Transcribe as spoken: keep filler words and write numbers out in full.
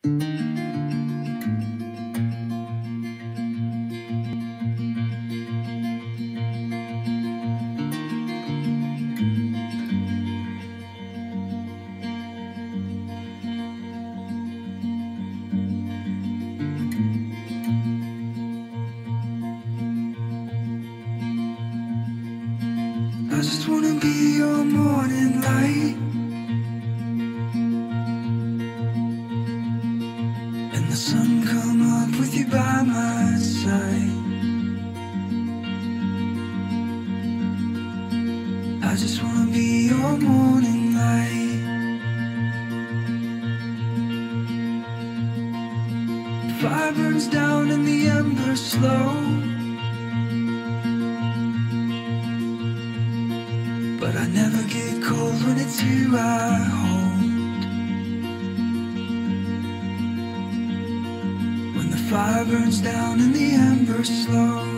I just wanna be your morning light, and the sun come up with you by my side. I just wanna be your morning light. Fire burns down and the embers slow, but I never get cold when it's you I hold. When the fire burns down and the embers slow,